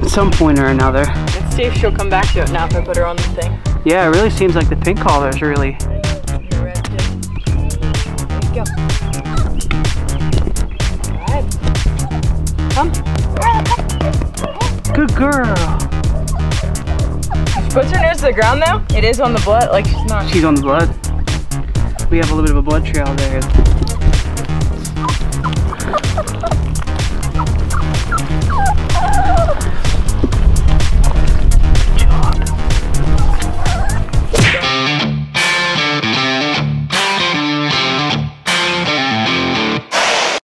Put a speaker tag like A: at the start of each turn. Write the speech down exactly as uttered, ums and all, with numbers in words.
A: some point or another.
B: Let's see if she'll come back to it now if I put her on the thing.
A: Yeah, it really seems like the pink collars really.
B: You're red too. There you go. Alright. Come.
A: Good girl.
B: She puts her nose to the ground now. It is on the blood, like she's not.
A: She's on the blood. We have a little bit of a blood trail there.